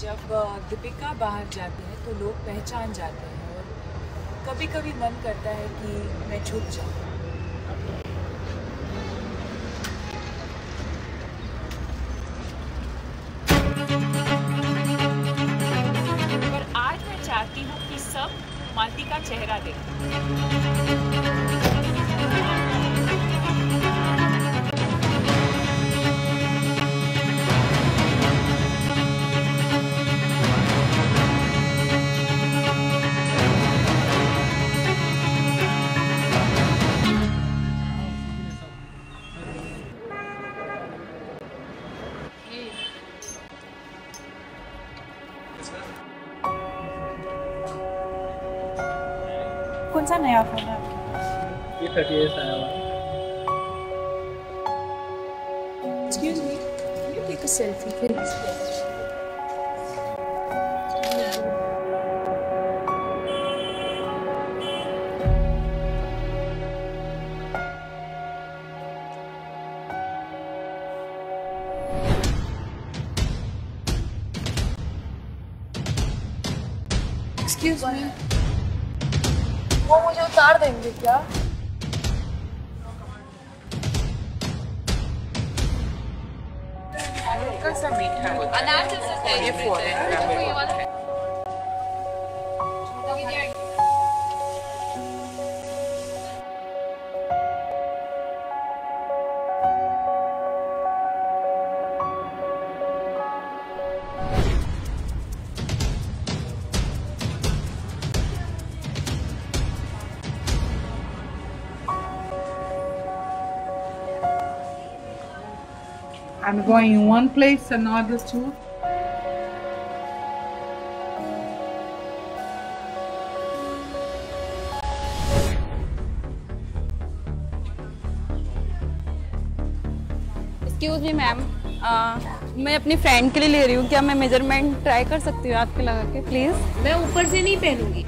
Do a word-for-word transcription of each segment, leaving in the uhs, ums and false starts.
जब दीपिका बाहर जाते हैं तो लोग पहचान जाते हैं और कभी कभी मन करता है कि मैं छुप जाऊं। पर आज मैं चाहती हूँ कि सब मालती का चेहरा देखें। कौन सा नया फोन है आपके पास? ये थर्टी एट आया हुआ। Excuse me, can you take a selfie please? Excuse me. वो मुझे उतार देंगे क्या? कैसा मीठा अनार ये फोन है। I'm going in one place and not the two. Excuse me ma'am, मैं अपनी फ्रेंड के लिए ले रही हूँ, क्या मैं मेजरमेंट ट्राई कर सकती हूँ आपके लगा के प्लीज? मैं ऊपर से नहीं पहनूंगी।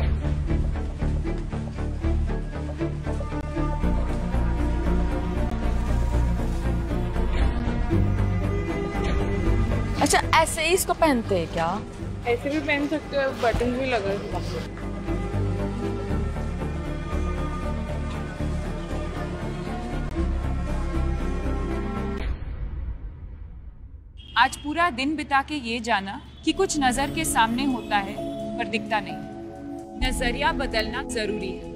अच्छा, ऐसे ही इसको पहनते हैं क्या? ऐसे भी पहन सकते हो, बटन भी लगा है। आज पूरा दिन बिता के ये जाना कि कुछ नजर के सामने होता है पर दिखता नहीं। नजरिया बदलना जरूरी है।